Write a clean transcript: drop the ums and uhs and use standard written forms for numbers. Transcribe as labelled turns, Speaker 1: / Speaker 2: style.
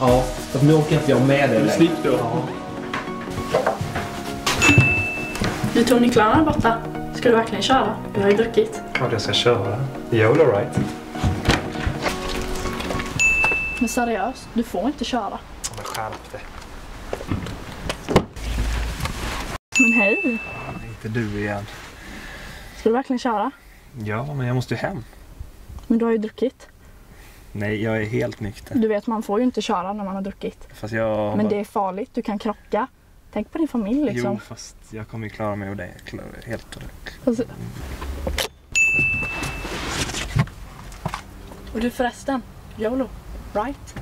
Speaker 1: Ja, för nu åker inte jag med dig längre.
Speaker 2: Slipp då.
Speaker 1: Ja.
Speaker 3: Du tog nycklarna borta. Ska du verkligen köra? Du har ju druckit.
Speaker 4: Klart jag ska köra. YOLO, right?
Speaker 3: Men seriöst, du får inte köra.
Speaker 4: Men skärp dig.
Speaker 3: Men hej,
Speaker 4: Inte du igen.
Speaker 3: ska du verkligen köra?
Speaker 4: Ja, men jag måste ju hem.
Speaker 3: Men du har ju druckit.
Speaker 4: Nej, jag är helt nykter.
Speaker 3: Du vet, man får ju inte köra när man har druckit.
Speaker 4: Fast jag...
Speaker 3: Men det är farligt, du kan krocka. Tänk på din familj liksom.
Speaker 4: Jo, fast jag kommer ju klara mig och det. Helt trygg.
Speaker 3: Alltså. Och du förresten, YOLO, right?